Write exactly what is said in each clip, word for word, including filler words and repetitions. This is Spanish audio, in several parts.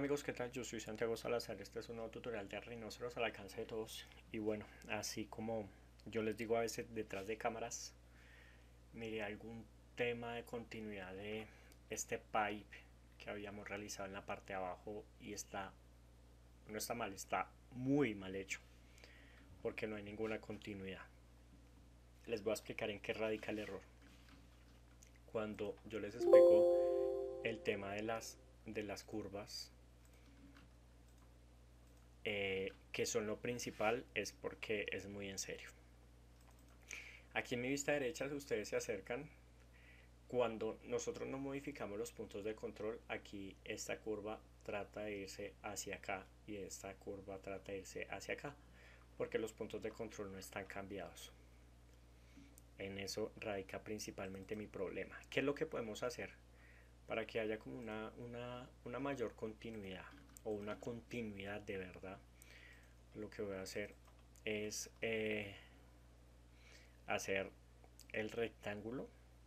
Amigos, ¿qué tal? Yo soy Santiago Salazar, este es un nuevo tutorial de rinoceros al alcance de todos. Y bueno, así como yo les digo a veces detrás de cámaras, miré algún tema de continuidad de este pipe que habíamos realizado en la parte de abajo y está, no está mal, está muy mal hecho porque no hay ninguna continuidad. Les voy a explicar en qué radica el error. Cuando yo les explico el tema de las, de las curvas, Eh, que son lo principal, es porque es muy en serio. Aquí en mi vista derecha, si ustedes se acercan, cuando nosotros no modificamos los puntos de control, aquí esta curva trata de irse hacia acá y esta curva trata de irse hacia acá, porque los puntos de control no están cambiados. En eso radica principalmente mi problema. ¿Qué es lo que podemos hacer para que haya como una, una, una mayor continuidad o una continuidad de verdad? Lo que voy a hacer es eh, hacer el rectángulo,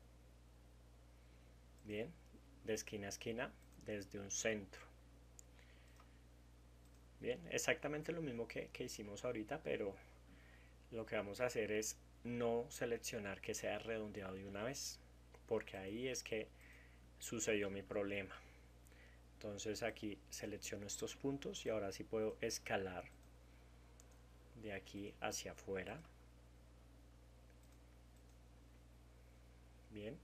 bien, de esquina a esquina desde un centro. Bien, exactamente lo mismo que, que hicimos ahorita, pero lo que vamos a hacer es no seleccionar que sea redondeado de una vez, porque ahí es que sucedió mi problema. Entonces aquí selecciono estos puntos y ahora sí puedo escalar de aquí hacia afuera. Bien.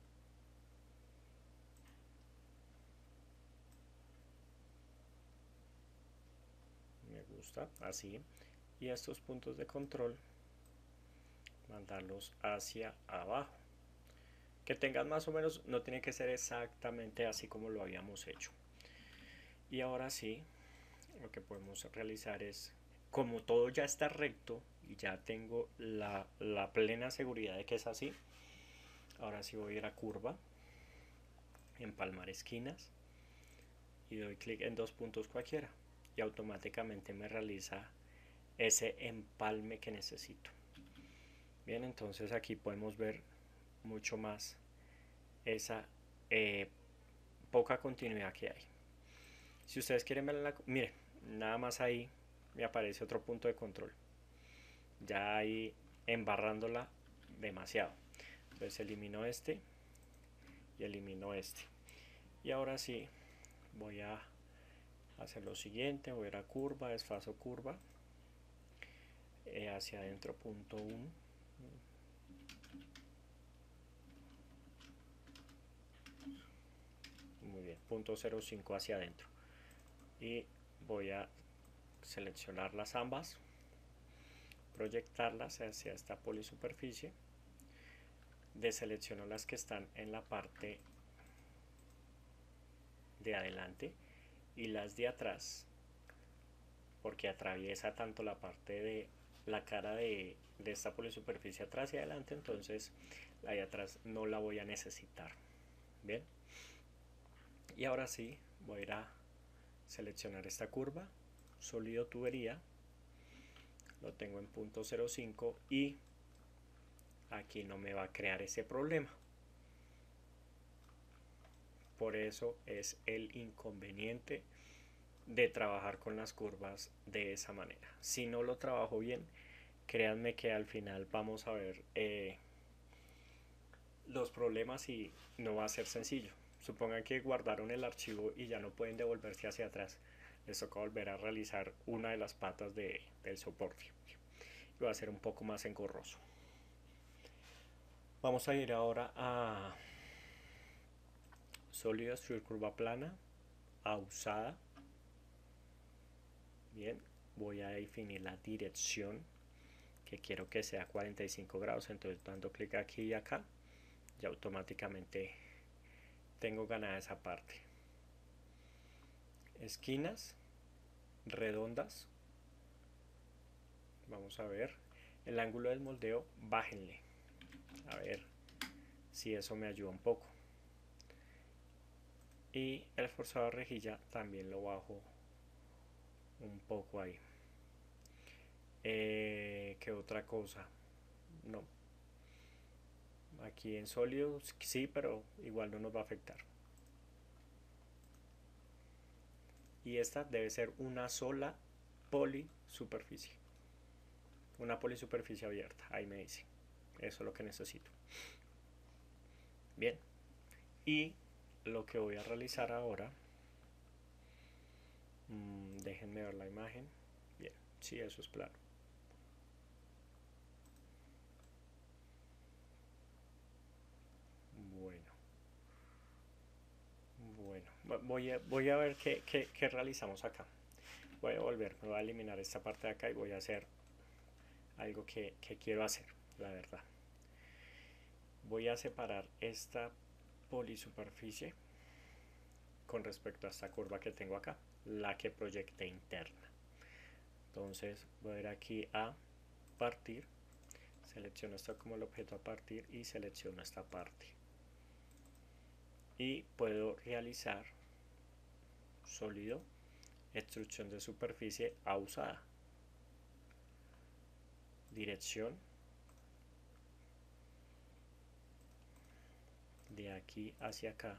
Me gusta así. Y estos puntos de control mandarlos hacia abajo. Que tengan más o menos, no tiene que ser exactamente así como lo habíamos hecho. Y ahora sí, lo que podemos realizar es, como todo ya está recto y ya tengo la, la plena seguridad de que es así, ahora sí voy a ir a curva, empalmar esquinas y doy clic en dos puntos cualquiera y automáticamente me realiza ese empalme que necesito. Bien, entonces aquí podemos ver mucho más esa eh, poca continuidad que hay. Si ustedes quieren ver la, mire, nada más ahí me aparece otro punto de control, ya ahí embarrándola demasiado. Entonces elimino este y elimino este. Y ahora sí voy a hacer lo siguiente, voy a ir a curva, desfaso curva, eh, hacia adentro punto uno, muy bien, punto cero cinco hacia adentro, y voy a seleccionarlas ambas, proyectarlas hacia esta polisuperficie, deselecciono las que están en la parte de adelante y las de atrás, porque atraviesa tanto la parte de la cara de, de esta polisuperficie atrás y adelante, entonces la de atrás no la voy a necesitar. Bien, y ahora sí voy a ir a seleccionar esta curva, sólido tubería, lo tengo en punto cero cinco y aquí no me va a crear ese problema. Por eso es el inconveniente de trabajar con las curvas de esa manera. Si no lo trabajo bien, créanme que al final vamos a ver eh, los problemas y no va a ser sencillo. Supongan que guardaron el archivo y ya no pueden devolverse hacia atrás. Les toca volver a realizar una de las patas de, del soporte. Y va a ser un poco más engorroso. Vamos a ir ahora a sólido, extruir curva plana, a usada. Bien, voy a definir la dirección que quiero que sea cuarenta y cinco grados, entonces dando clic aquí y acá y automáticamente tengo ganada esa parte. Esquinas redondas, vamos a ver el ángulo del moldeo, bájenle, a ver si eso me ayuda un poco, y el forzado de rejilla también lo bajo un poco ahí. Eh, ¿qué otra cosa? No, aquí en sólido sí, pero igual no nos va a afectar. y esta debe ser una sola polisuperficie, una polisuperficie abierta. Ahí me dice, eso es lo que necesito. Bien, y lo que voy a realizar ahora, mmm, déjenme ver la imagen. Bien, sí, eso es plano. Bueno, bueno, voy a, voy a ver qué, qué, qué realizamos acá. Voy a volver, me voy a eliminar esta parte de acá y voy a hacer algo que, que quiero hacer, la verdad. Voy a separar esta polisuperficie con respecto a esta curva que tengo acá, la que proyecté interna. Entonces voy a ir aquí a partir, selecciono esto como el objeto a partir y selecciono esta parte. Y puedo realizar sólido, extrusión de superficie a usada, dirección, de aquí hacia acá.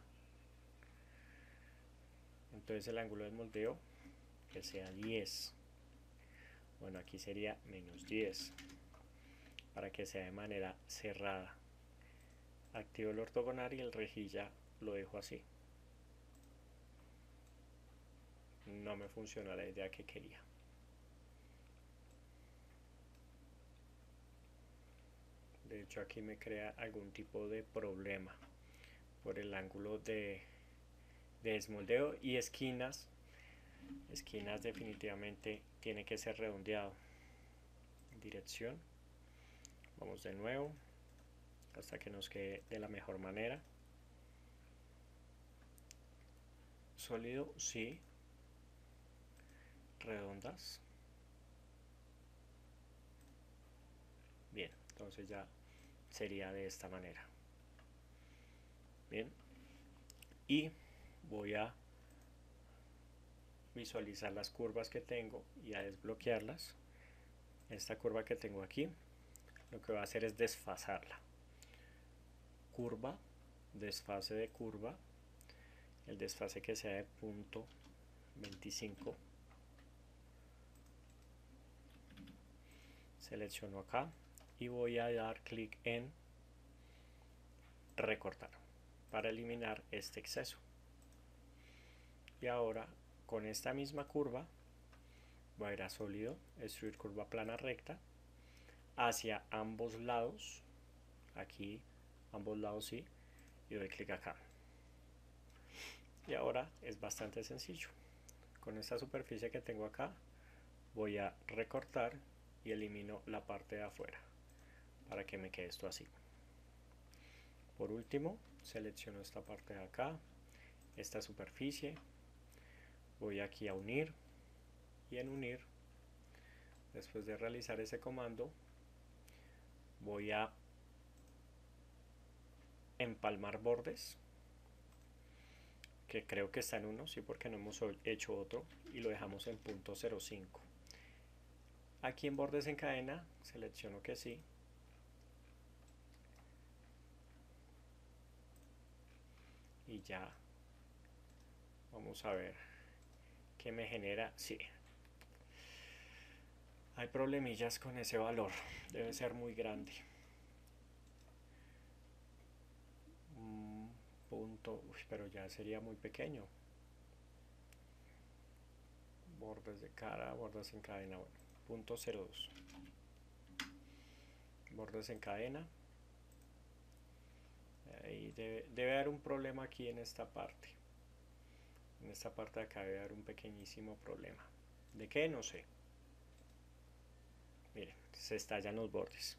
Entonces el ángulo de moldeo que sea diez, bueno, aquí sería menos diez, para que sea de manera cerrada. Activo el ortogonal y el rejilla lo dejo así. No me funciona la idea que quería. De hecho aquí me crea algún tipo de problema por el ángulo de, de desmoldeo, y esquinas esquinas definitivamente tiene que ser redondeado. Dirección, vamos de nuevo hasta que nos quede de la mejor manera. Sólido, sí. Redondas. Bien, entonces ya sería de esta manera. Bien, y voy a visualizar las curvas que tengo y a desbloquearlas. Esta curva que tengo aquí, lo que voy a hacer es desfasarla. Curva, desfase de curva, el desfase que sea de punto veinticinco. Selecciono acá y voy a dar clic en recortar para eliminar este exceso. Y ahora con esta misma curva voy a ir a sólido, extruir curva plana recta hacia ambos lados, aquí ambos lados sí, y doy clic acá. Y ahora es bastante sencillo. Con esta superficie que tengo acá voy a recortar y elimino la parte de afuera para que me quede esto así. Por último, selecciono esta parte de acá, esta superficie, voy aquí a unir, y en unir, después de realizar ese comando, voy a empalmar bordes, que creo que está en uno, sí, porque no hemos hecho otro, y lo dejamos en punto cero cinco. Aquí en bordes en cadena, selecciono que sí, y ya vamos a ver qué me genera. Sí, hay problemillas con ese valor, debe ser muy grande. Un punto, uy, pero ya sería muy pequeño. Bordes de cara, bordes en cadena, bueno, punto cero dos. Bordes en cadena. Ahí debe, debe haber un problema aquí en esta parte. En esta parte de acá debe haber un pequeñísimo problema. ¿De qué? No sé. Miren, se estallan los bordes.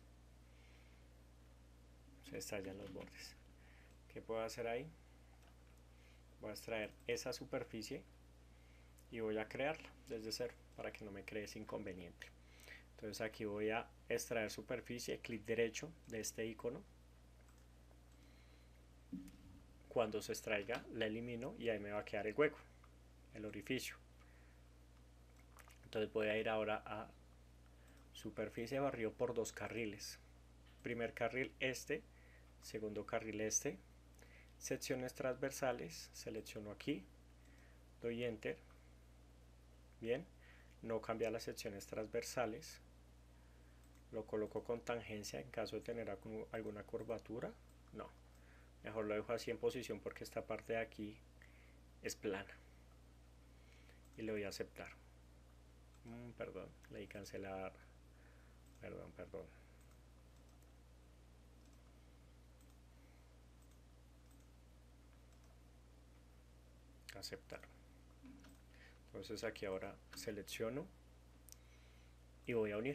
Se estallan los bordes. ¿Qué puedo hacer ahí? Voy a extraer esa superficie y voy a crearla desde cero para que no me cree ese inconveniente. Entonces aquí voy a extraer superficie, clic derecho de este icono. Cuando se extraiga la elimino y ahí me va a quedar el hueco, el orificio. Entonces voy a ir ahora a superficie barrido por dos carriles. Primer carril este, segundo carril este. Secciones transversales, selecciono aquí, doy enter Bien, no cambiar las secciones transversales. Lo coloco con tangencia en caso de tener alguna curvatura. No, mejor lo dejo así en posición porque esta parte de aquí es plana. Y le voy a aceptar. Mm, perdón, le di cancelar. Perdón, perdón. Aceptar. Entonces aquí ahora selecciono y voy a unir.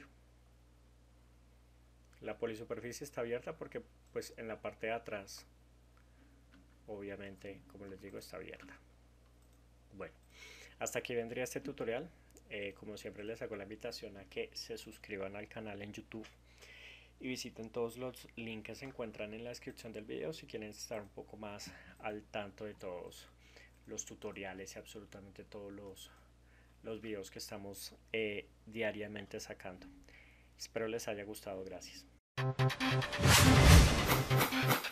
La polisuperficie está abierta porque pues en la parte de atrás obviamente, como les digo, está abierta. Bueno, hasta aquí vendría este tutorial. Eh, como siempre les hago la invitación a que se suscriban al canal en YouTube y visiten todos los links que se encuentran en la descripción del video si quieren estar un poco más al tanto de todos los tutoriales y absolutamente todos los, los videos que estamos eh, diariamente sacando. Espero les haya gustado. Gracias.